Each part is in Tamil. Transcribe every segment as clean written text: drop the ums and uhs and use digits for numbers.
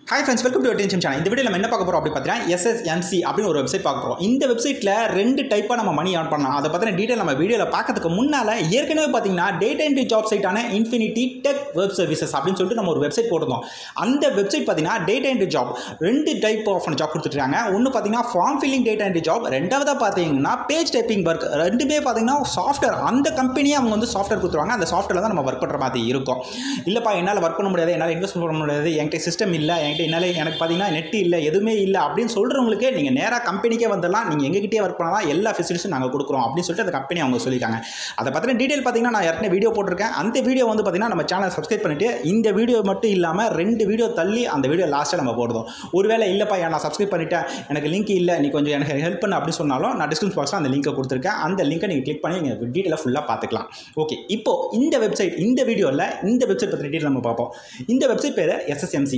Hi friends, welcome to Attention channel. இந்த வீடியோல நம்ம என்ன பார்க்க போறோம் அப்படி பார்த்தீங்கன்னா SSMC அப்படின ஒரு வெப்சைட் பார்க்க போறோம். இந்த வெப்சைட்ல ரெண்டு டைப்பா நம்ம மணி earn பண்ணலாம். அத பத்தின டீடைல் நம்ம வீடியோல பார்க்கிறதுக்கு முன்னால ஏற்கனவே பாத்தீங்கன்னா டேட்டா என்ட்ரி ஜாப் சைட்டான Infinity Tech Web Services அப்படினு சொல்லிட்டு நம்ம ஒரு வெப்சைட் போட்டுறோம். அந்த வெப்சைட் பாத்தீங்கன்னா டேட்டா என்ட்ரி ஜாப் ரெண்டு டைப் ஆஃப் ஜாப் கொடுத்துட்டாங்க. ஒன்னு பாத்தீங்கன்னா form filling data entry job, ரெண்டாவதா பாத்தீங்கன்னா பேஜ் டைப்பிங் வர்க். ரெண்டுமே பாத்தீங்கன்னா சாஃப்ட்வேர் அந்த கம்பெனியே அவங்க வந்து சாஃப்ட்வேர் கொடுத்துருவாங்க. அந்த சாஃப்ட்வேர்ல தான் நம்ம வர்க் பண்ற மாதிரி இருக்கும். இல்லப்பா என்னால வர்க் பண்ண முடியாது, என்னால இன்வெஸ்ட் பண்ண முடியாது, என்கிட்ட சிஸ்டம் இல்ல, எனக்கு பாத்தீங்கன்னா நெட் இல்ல, எதுவுமே இல்ல அப்படின்னு சொல்றவங்களுக்கு நீங்க நேரா கம்பெனிக்கே வந்துடலாம். நீங்க எங்ககிட்டயே வர்க் பண்ணலாம், எல்லா ஃபெசிலிட்டிஸும் நாங்க கொடுக்குறோம் அப்படின்னு சொல்லிட்டு அந்த கம்பெனி அவங்க சொல்லிட்டாங்க. அதை பத்தின டீடைல் பாத்தீங்கன்னா நான் ஏற்கனவே வீடியோ போட்டிருக்கேன். அந்த வீடியோ வந்து பாத்தீங்கன்னா நம்ம சேனலை சப்ஸ்கிரைப் பண்ணிட்டு இந்த வீடியோ மட்டும் இல்லாம ரெண்டு வீடியோ தள்ளி அந்த வீடியோ லாஸ்ட்டாக நம்ம போடுறோம். ஒருவேளை இல்லப்பா நான் சப்ஸ்கிரைப் பண்ணிட்டேன், எனக்கு லிங்க் இல்லை, நீ கொஞ்சம் எனக்கு ஹெல்ப் பண்ண அப்படின்னு சொன்னாலும் நான் டிஸ்கிரிப்ஷன் பாக்ஸில் அந்த லிங்கை கொடுத்துருக்கேன். அந்த லிங்கை நீங்கள் கிளிக் பண்ணி நீங்கள் டீட்டெயிலாக ஃபுல்லாக பார்த்துக்கலாம். ஓகே, இப்போ இந்த வெப்சைட் இந்த வீடியோவில் இந்த வெப்சைட் பற்றி டீட்டெயில் நம்ம பார்ப்போம். இந்த வெப்சைட் பேர் SSMC.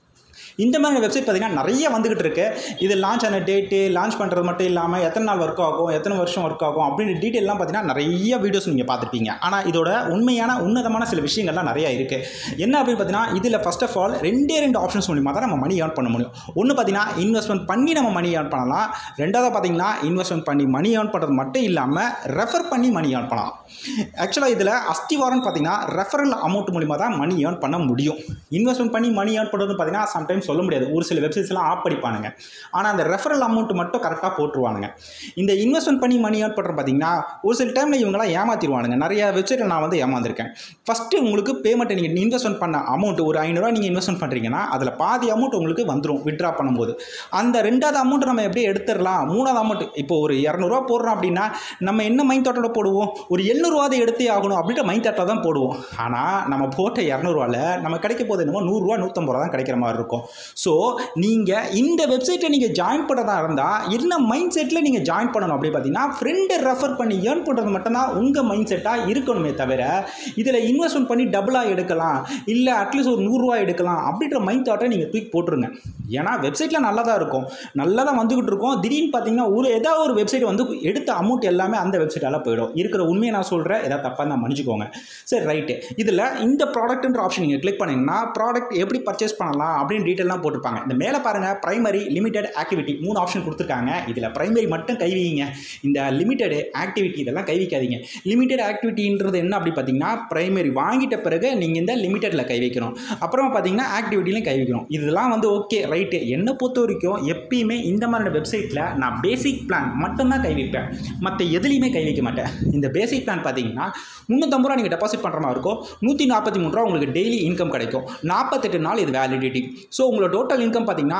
இந்த மாதிரி வெப்சைட் பார்த்தீங்கன்னா நிறைய வந்துகிட்டு இருக்கு. இது லான்ச் ஆன டேட்டு, லான்ச் பண்ணுறது மட்டும் இல்லாமல் எத்தனை நாள் ஒர்க் ஆகும், எத்தனை வருஷம் ஒர்க் ஆகும் அப்படின்னு டீட்டெயிலாம் பார்த்தீங்கன்னா நிறைய வீடியோஸ் நீங்கள் பார்த்துருப்பீங்க. ஆனால் இதோட உன்னதமான சில விஷயங்கள்லாம் நிறையா இருக்குது. என்ன அப்படின்னு பார்த்தீங்கன்னா இதில் ஃபர்ஸ்ட் ஆஃப் ஆல் ரெண்டு ஆப்ஷன்ஸ் மூலிமா தான் நம்ம மணி ஏர்ன் பண்ண முடியும். ஒன்று பார்த்தீங்கன்னா இன்வெஸ்ட்மெண்ட் பண்ணி நம்ம மணி ஏர்ன் பண்ணலாம். ரெண்டாவது பார்த்தீங்கன்னா இன்வெஸ்ட்மெண்ட் பண்ணி மணி ஏர்ன் பண்ணுறது மட்டும் இல்லாமல் ரெஃபர் பண்ணி மணி ஏர்ன் பண்ணலாம். ஆக்சுவலாக இதில் அஸ்திவாரம்னு பார்த்தீங்கன்னா ரெஃபரல் அமௌண்ட் மூலிமா தான் மணி ஏர்ன் பண்ண முடியும். இன்வெஸ்ட்மெண்ட் பண்ணி மணி ஏர்ன் பண்ணுறது பார்த்தீங்கன்னா சம்டைம்ஸ் சொல்ல முடியாது, ஒரு சில வெப்சைட்ஸ்லாம் ஆப் படிப்பானுங்க. ஆனால் அந்த ரெஃபரல் அமௌண்ட் மட்டும் கரெக்டாக போட்டுருவானுங்க. இந்த இன்வெஸ்ட்மெண்ட் பண்ணி மணி ஏர்ன் பண்ணுற பார்த்தீங்கன்னா ஒரு சில டைமில் இவங்களாம் ஏமாற்றிடுவானுங்க. நிறைய வெப்சைட்டில் நான் வந்து ஏமாந்துருக்கேன். ஃபஸ்ட்டு உங்களுக்கு பேமெண்ட் நீங்கள் இன்வெஸ்ட்மெண்ட் பண்ண அமௌண்ட் ஒரு 500 நீங்கள் இன்வெஸ்ட்மெண்ட் பண்ணுறீங்கன்னா அதில் பாதி அமௌண்ட் உங்களுக்கு வந்துடும் வித்ட்ரா பண்ணும்போது. அந்த ரெண்டாவது அமௌண்ட் நம்ம எப்படியே எடுத்துடலாம். மூணாவது அமௌண்ட் இப்போ ஒரு 200 போடுறோம் அப்படின்னா நம்ம என்ன மைண்ட் தாட்டோட போடுவோம், ஒரு 700 எடுத்தே ஆகணும் அப்படின்ற மைண்ட் தாட்டை தான் போடுவோம். ஆனால் நம்ம போட்ட 200 நம்ம கிடைக்க போது என்னமோ 100 150 தான் கிடைக்கிற மாதிரி இருக்கும். ஸோ நீங்கள் இந்த வெப்சைட்டில் நீங்கள் ஜாயின் பண்ணுறதா இருந்தால் என்ன மைண்ட் செட்டில் நீங்கள் ஜாயின் பண்ணணும் அப்படி பார்த்தீங்கன்னா ஃப்ரெண்டை ரெஃபர் பண்ணி ஏர்ன் பண்ணுறது மட்டும்தான் உங்கள் மைண்ட் செட்டாக இருக்கணுமே தவிர இதில் இன்வெஸ்ட்மெண்ட் பண்ணி டபுளாக எடுக்கலாம், இல்லை அட்லீஸ்ட் ஒரு 100 எடுக்கலாம் அப்படின்ற மைண்ட் தாட்டை நீங்கள் தூக்கி போட்டுருங்க. ஏன்னா வெப்சைட்டில் நல்லா தான் இருக்கும், நல்லா தான் வந்துக்கிட்டு இருக்கும். திடீர்னு பார்த்தீங்கன்னா ஏதாவது ஒரு வெப்சைட் வந்து எடுத்த அமௌண்ட் எல்லாமே அந்த வெப்சைட்டால் போயிடும். இருக்கிற உண்மையை நான் சொல்கிறேன், ஏதாவது தப்பாக தான் மன்னிச்சுக்கோங்க. சரி, ரைட்டு. இதில் இந்த ப்ராடக்ட்ன்ற ஆப்ஷன் நீங்கள் கிளிக் பண்ணிங்கன்னா ப்ராடக்ட் எப்படி பர்ச்சேஸ் பண்ணலாம் அப்படின்னு டீட்டெயிலாம் போட்டிருப்பாங்க. இந்த மேலே பாருங்கள், பிரைமரி, லிமிடெட், ஆக்டிவிட்டி 3 ஆப்ஷன் கொடுத்துருக்காங்க. இதில் பிரைமரி மட்டும் கைவிங்க, இந்த லிமிடெட் ஆக்டிவிட்டி இதெல்லாம் கைவிக்காதீங்க. லிமிடெட் ஆக்டிவிட்டின்றது என்ன அப்படி பார்த்தீங்கன்னா பிரைமரி வாங்கிட்ட பிறகு நீங்கள் இந்த லிமிடெட்டில் கை வைக்கணும். அப்புறமா பார்த்தீங்கன்னா ஆக்டிவிட்டிலையும் கை வைக்கணும். இதெல்லாம் வந்து ஓகே ரைட்டு. என்னை பொறுத்த வரைக்கும் எப்பயுமே இந்த மாதிரியான வெப்சைட்டில் நான் பேசிக் பிளான் மட்டும்தான் கை வைப்பேன், மற்ற எதுலேயுமே கை வைக்க மாட்டேன். இந்த பேசிக் பிளான் பார்த்தீங்கன்னா 350 ரூபா நீங்கள் டெபாசிட் பண்ணுற மாதிரி இருக்கும். 143 ரூபா உங்களுக்கு டெய்லி இன்கம் கிடைக்கும். 48 நாள் இது வேலிடிட்டி. ஸோ உங்களோட டோட்டல் இன்கம் பார்த்தீங்கன்னா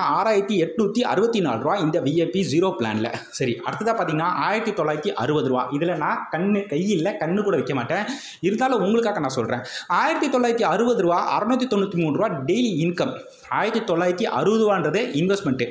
6864 ரூபா இந்த VIP 0 பிளானில். சரி, அடுத்ததாக பார்த்தீங்கன்னா 1960 ரூபா. இதில் நான் கையில் கண்ணு கூட வைக்க மாட்டேன், இருந்தாலும் உங்களுக்காக நான் சொல்கிறேன். 1960 ரூபா, 693 ரூபா டெய்லி இன்கம். 1960 ரூபான்றது இன்வெஸ்ட்மெண்ட்டு,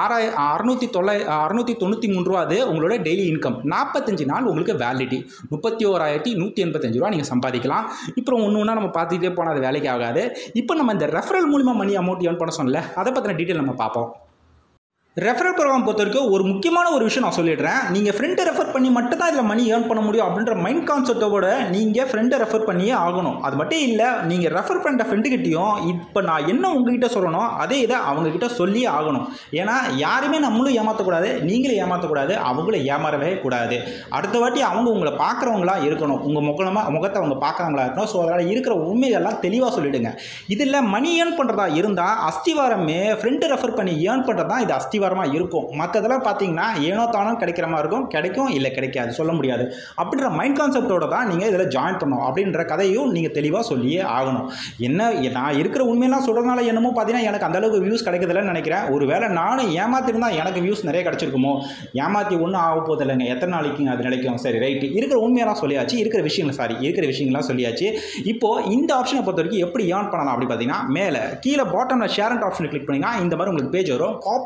693 ரூபா அது உங்களோட டெய்லி இன்கம். 45 நாள் உங்களுக்கு வேலிடிட்டி, 31,185 ரூபா நீங்கள் சம்பாதிக்கலாம். இப்போ ஒன்று நம்ம பார்த்துக்கிட்டே போனால் அது வேலைக்கு ஆகாது. இப்போ நம்ம இந்த ரெஃபரல் மூலிமா மணி அமௌண்ட் ஏர்ன் பண்ண சொன்னல, அதை பற்றின டீட்டெயில் நம்ம பார்ப்போம். ரெஃபரல் ப்ரோக்ராம் பொறுத்த வரைக்கும் ஒரு முக்கியமான ஒரு விஷயம் நான் சொல்லிடுறேன். நீங்கள் ஃப்ரெண்டை ரெஃபர் பண்ணி மட்டும் தான் இதில் மணி ஏர்ன் பண்ண முடியும் அப்படின்ற மைண்ட் கான்செப்டோட நீங்கள் ஃப்ரெண்டை ரெஃபர் பண்ணியே ஆகணும். அது மட்டும் இல்லை, நீங்கள் ரெஃபர் பண்ணுற ஃப்ரெண்டுக்கிட்டையும் இப்போ நான் என்ன உங்ககிட்ட சொல்லணும் அதே இதை அவங்கக்கிட்ட சொல்லியே ஆகணும். ஏன்னா யாருமே நம்மளும் ஏமாற்றக்கூடாது, நீங்களும் ஏமாற்றக்கூடாது, அவங்களும் ஏமாறவே கூடாது. அடுத்த வாட்டி அவங்க உங்களை பார்க்குறவங்களா இருக்கணும், உங்கள் முகத்தை அவங்க பார்க்குறவங்களா இருக்கணும். ஸோ அதனால் இருக்கிற உண்மைகள்லாம் தெளிவாக சொல்லிவிடுங்க. இதில் மணி ஏர்ன் பண்ணுறதா இருந்தால் அஸ்திவாரமே ஃப்ரெண்டை ரெஃபர் பண்ணி ஏர்ன் பண்ணுறது தான் இது அஸ்திவாரம் இருக்கும். மற்றதெல்லாம் பார்த்தீங்கன்னா ஏனோ தானோ கிடைக்கிற மாதிரி இருக்கும், கிடைக்கும் இல்லை கிடைக்காது சொல்ல முடியாது. அப்படின்ற மைண்ட் கான்செப்டோட தான் நீங்கள் இதில் ஜாயின் பண்ணணும் அப்படின்ற கதையும் நீங்கள் தெளிவாக சொல்லியே ஆகணும். என்ன நான் இருக்கிற உண்மையெல்லாம் சொல்கிறதுனால என்னமோ பார்த்தீங்கன்னா எனக்கு அந்தளவுக்கு வியூஸ் கிடைக்குதுன்னு நினைக்கிறேன். ஒருவேளை நானும் ஏமாத்திருந்தால் எனக்கு வியூஸ் நிறைய கிடைச்சிருக்குமோ, ஏமாற்றி ஒன்றும் ஆக போதில்லைங்க, எத்தனை நாளைக்கு அது நினைக்கும். சரி ரைட்டு, இருக்கிற உண்மையெல்லாம் சொல்லியாச்சு, இருக்கிற விஷயங்கள்லாம் சொல்லியாச்சு. இப்போது இந்த ஆப்ஷனை பொறுத்த வரைக்கும் எப்படி ஏர்ன் பண்ணலாம் அப்படி பார்த்தீங்கன்னா மேலே கீழே பாட்டமில் ஷேர் அண்ட் ஆப்ஷனை கிளிக் பண்ணிங்கன்னா இந்த மாதிரி உங்களுக்கு பேஜ் வரும். காப்பி இன்வைட்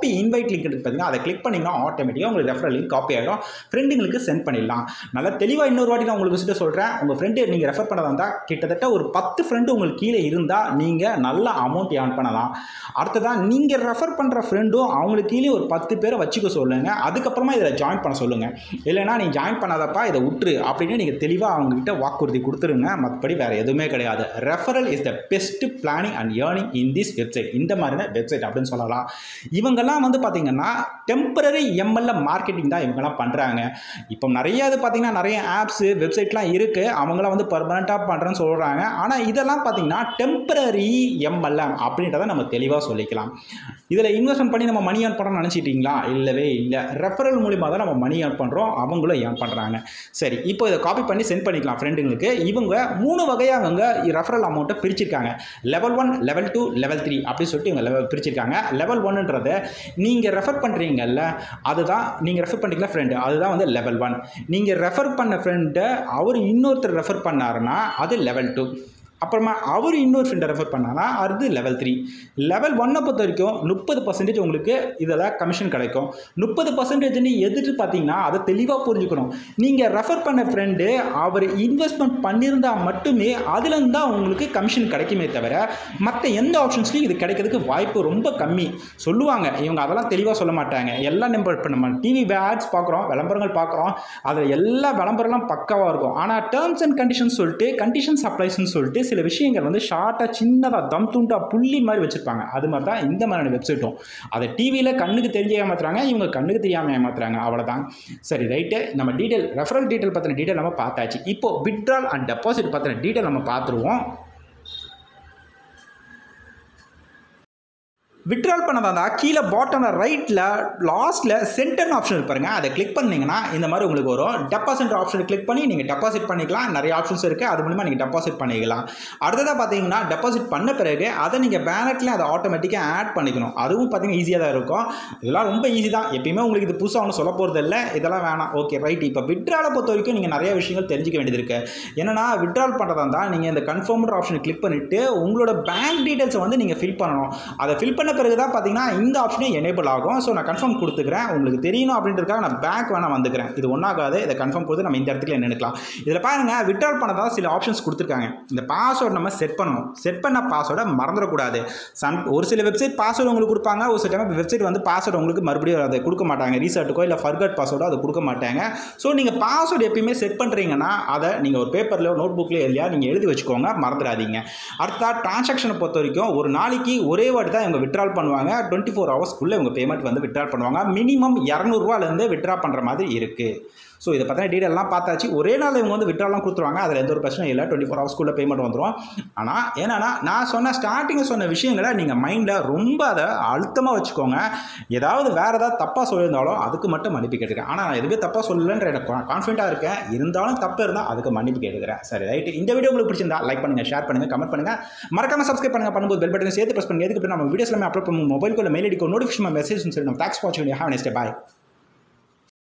அஃபிலியேட் லிங்க் இருக்குது பார்த்தீங்கன்னா, அதை கிளிக் பண்ணிங்கன்னா ஆட்டோமேட்டிக்காக உங்களுக்கு ரெஃபரல் லிங்க் காப்பி ஆகிடும், ஃப்ரெண்டுங்களுக்கு சென்ட் பண்ணிடலாம். நல்லா தெளிவாக இன்னொரு வாட்டி நான் உங்களுக்கு விஷயத்தை சொல்கிறேன். உங்கள் ஃப்ரெண்டு நீங்கள் ரெஃபர் பண்ணதாக இருந்தால் கிட்டத்தட்ட ஒரு 10 ஃப்ரெண்டு உங்களுக்கு கீழே இருந்தால் நீங்கள் நல்ல அமௌண்ட் ஏர்ன் பண்ணலாம். அடுத்ததான் நீங்கள் ரெஃபர் பண்ணுற ஃப்ரெண்டும் அவங்களுக்கு கீழே ஒரு 10 பேரை வச்சுக்க சொல்லுங்கள். அதுக்கப்புறமா இதில் ஜாயின் பண்ண சொல்லுங்கள். இல்லைனா நீ ஜாயின் பண்ணாதப்பா இதை விட்டுரு அப்படின்னு நீங்கள் தெளிவாக அவங்ககிட்ட வாக்குறுதி கொடுத்துருங்க. மற்றபடி வேறு எதுவுமே கிடையாது. Referral is the best planning and earning in this website. இந்த மாதிரியான வெப்சைட் அப்படின்னு சொல்லலாம். இவங்கெல்லாம் வந்து பார்த்தீங்கன்னா டெம்பரரி எம்எல்ஏ மார்க்கெட்டிங் தான் இவங்கெல்லாம் பண்ணுறாங்க. இப்போ நிறைய இது பார்த்தீங்கன்னா நிறைய ஆப்ஸு வெப்சைட்லாம் இருக்குது. அவங்களாம் வந்து பர்மனெண்ட்டாக பண்ணுறேன்னு சொல்கிறாங்க. ஆனால் இதெல்லாம் பார்த்தீங்கன்னா டெம்பரரி எம்எல்எம் அப்படின்றத நம்ம தெளிவாக சொல்லிக்கலாம். இதில் இன்வெஸ்ட்மெண்ட் பண்ணி நம்ம மணி ஏர்ன் பண்ணணும்னு நினச்சிட்டிங்களா? இல்லவே இல்லை. ரெஃபரல் மூலிமா தான் நம்ம மணி ஏர்ன் பண்ணுறோம், அவங்களும் ஏர்ன் பண்ணுறாங்க. சரி, இப்போ இதை காப்பி பண்ணி சென்ட் பண்ணிக்கலாம் ஃப்ரெண்டுங்களுக்கு. இவங்க 3 வகையாக அவங்க ரெஃபரல் அமௌண்ட்டை பிரிச்சிருக்காங்க. லெவல் 1, லெவல் 2, லெவல் 3 அப்படின்னு சொல்லிட்டு இவங்க பிரிச்சிருக்காங்க. லெவல் 1ன்றதை நீங்கள் ரெஃபர் பண்ணுறீங்கல்ல, அதுதான் நீங்கள் ரெஃபர் பண்ணிக்கலாம் ஃப்ரெண்டு, அதுதான் வந்து லெவல் 1. நீங்கள் ரெஃபர் பண்ண ஃப்ரெண்டை அவர் இன்னொருத்தர் ரெஃபர் பண்ணாருன்னா அது லெவல் 2. அப்புறமா அவர் இன்னொரு ஃப்ரெண்டை ரெஃபர் பண்ணானா அது லெவல் 3. லெவல் 1 பொறுத்த வரைக்கும் 30% உங்களுக்கு இதில் கமிஷன் கிடைக்கும். 30% எதிர்த்து பார்த்தீங்கன்னா அதை தெளிவாக புரிஞ்சுக்கணும். நீங்கள் ரெஃபர் பண்ண ஃப்ரெண்டு அவர் இன்வெஸ்ட்மெண்ட் பண்ணியிருந்தால் மட்டுமே அதுலேருந்து தான் உங்களுக்கு கமிஷன் கிடைக்குமே தவிர மற்ற எந்த ஆப்ஷன்ஸ்லையும் இது கிடைக்கிறதுக்கு வாய்ப்பு ரொம்ப கம்மி. சொல்லுவாங்க இவங்க, அதெல்லாம் தெளிவாக சொல்ல மாட்டாங்க. எல்லாம் நம்ம டிவி ஆட்ஸ் பார்க்குறோம், விளம்பரங்கள் பார்க்குறோம், அதில் எல்லா விளம்பரம்லாம் பக்காவாக இருக்கும். ஆனால் டேர்ம்ஸ் அண்ட் கண்டிஷன்ஸ் சொல்லிட்டு கண்டிஷன்ஸ் அப்ளைஸ்ன்னு சொல்லிட்டு சில விஷயங்கள் வந்து ஷார்ட்டாக சின்னதாக தம் துண்டா புள்ளி மாதிரி வச்சுருப்பாங்க. அது மாதிரி தான் இந்த மாதிரியான வெப்சைட்டும். அதை டிவியில் கண்ணுக்கு தெரிஞ்சு ஏமாத்துறாங்க, இவங்க கண்ணுக்கு தெரியாமல் ஏமாத்துறாங்க, அவ்வளோதான். சரி, ரைட்டு. நம்ம டீட்டெயில் ரெஃபரல் டீட்டெயில் பற்றின டீட்டெயில் நம்ம பார்த்தாச்சு. இப்போ வித்ட்ரால் அண்ட் டெபாசிட் பற்றின டீட்டெயில் நம்ம பார்த்துருவோம். விட்ரால் பண்ணதாக இருந்தால் கீழே பாட்டமில் ரைட்டில் லாஸ்ட்டில் சென்டர்னு ஆப்ஷன் இருப்பாருங்க, அதை கிளிக் பண்ணிங்கன்னா இந்த மாதிரி உங்களுக்கு வரும். டெபாசிட் ஆப்ஷனை கிளிக் பண்ணி நீங்கள் டெபாசிட் பண்ணிக்கலாம். நிறைய ஆப்ஷன்ஸ் இருக்குது, அது மூலிமா நீங்கள் டெபாசிட் பண்ணிக்கலாம். அடுத்ததாக பார்த்தீங்கன்னா டெபாசிட் பண்ண பிறகு அதை நீங்கள் பேலட்டில் அதை ஆட்டோமேட்டிக்காக ஆட் பண்ணிக்கணும். அதுவும் பார்த்தீங்கன்னா ஈஸியாக தான் இருக்கும். இதெல்லாம் ரொம்ப ஈஸி தான். எப்பயுமே உங்களுக்கு இது புதுசாக ஒன்றும் சொல்ல போகிறது இல்லை, இதெல்லாம் வேணாம். Okay, right. இப்போ விட்ராலை பொறுத்த வரைக்கும் நீங்கள் நிறைய விஷயங்கள் தெரிஞ்சிக்க வேண்டியது இருக்குது. என்னென்னா விட்ரால் பண்ணுறதா இருந்தால் நீங்கள் இந்த கன்ஃபார்ம்ன்ற ஆப்ஷனை கிளிக் பண்ணிவிட்டு உங்களோட பேங்க் டீட்டெயில்ஸை வந்து நீங்கள் ஃபில் பண்ணணும். அதை ஃபில் பண்ண பிறகு தான் பார்த்தீங்கன்னா இந்த ஆப்ஷனே எனேபிள் ஆகும். ஸோ நான் கன்ஃபார்ம் கொடுத்துக்கிறேன், உங்களுக்கு தெரியணும் அப்படின்றதுக்காக நான் பேக் வேணால் வந்துக்கிறேன். இது ஒன்றாகாது. இதை கன்ஃபார்ம் கொடுத்து நம்ம இந்த இடத்துல நினைக்கலாம். இதில் பாருங்கள், விட்ரால் பண்ணதான் சில ஆப்ஷன்ஸ் கொடுத்துருக்காங்க. இந்த பாஸ்வேர்டு நம்ம செட் பண்ணணும். செட் பண்ண பாஸ்வேர்டை மறந்துடக்கூடாது. ஒரு சில வெப்சைட் பாஸ்வேர்டு உங்களுக்கு கொடுப்பாங்க, ஒரு சில டைம் வெப்சைட் வந்து பாஸ்வேர்டு உங்களுக்கு மறுபடியும் அதை கொடுக்க மாட்டாங்க. ரீசெட்டுக்கோ இல்லை ஃபர்கட் பாஸ்வேர்டோ அதை கொடுக்க மாட்டாங்க. ஸோ நீங்கள் பாஸ்வேர்டு எப்பயுமே செட் பண்ணுறீங்கன்னா அதை நீங்கள் ஒரு பேப்பர்லையோ நோட் புக்லையோ இல்லையா நீங்கள் எழுதி வச்சுக்கோங்க, மறந்துடாதீங்க. அடுத்த டிரான்சாக்ஷனை பொறுத்த வரைக்கும் ஒரு நாளைக்கு ஒரே வாட்டி தான் இவங்க விட்ரால் பண்ணுவாங்க. 24 ஹவர்ஸ்க்குள்ளே இவங்க பேமெண்ட் வந்து விட்ரா பண்ணுவாங்க. மினிமம் 200 ரூபாயிலேருந்து விட்ரா பண்ணுற மாதிரி இருக்குது. ஸோ இதை பற்றின டீட்டெயிலாம் பார்த்தாச்சு. ஒரே நாள் இவங்க வந்து விட்ராலாம் கொடுத்துருவாங்க, அதில் எந்த ஒரு பிரச்சனையும் இல்லை. 24 ஹவர்ஸ்க்குள்ளே பேமெண்ட் வந்துடும். ஆனால் என்னன்னா நான் ஸ்டார்டிங்கில் சொன்ன விஷயங்களை நீங்கள் மைண்டில் ரொம்ப அதை அழுத்தமாக வச்சுக்கோங்க. ஏதாவது வேறு ஏதாவது தப்பாக சொல்லியிருந்தாலும் அதுக்கு மட்டும் மன்னிப்பு கேட்டுக்கிறேன். ஆனால் நான் எதுவுமே தப்பாக சொல்லலைன்ற எனக்கு கான்ஃபிடென்ட்டாக இருக்கேன். இருந்தாலும் தப்பு இருந்தால் அதுக்கு மன்னிப்பு கேட்டுக்கிறேன். சரி, ரைட்டு. இந்த வீடியோ உங்களுக்கு பிடிச்சிருந்தா லைக் பண்ணுங்கள், ஷேர் பண்ணுங்கள், கமெண்ட் பண்ணுங்கள், மறக்காமல் சப்ஸ்கிரைப் பண்ணுங்கள். பண்ணும்போது பெல் பட்டனை சேர்த்து ப்ரெஸ் பண்ணுங்கள். எதுக்கு நம்ம வீடியோஸ் எல்லாமே அப்லோட் பண்ணுவோம். மொபைல் மெயில் ஐடிக்கோ நோட்டிஃபிகேஷன் மெசேஜ் சொல்லி நம்ம தேங்க்ஸ் ஃபார் வாட்சிங். Have a nice day. Bye.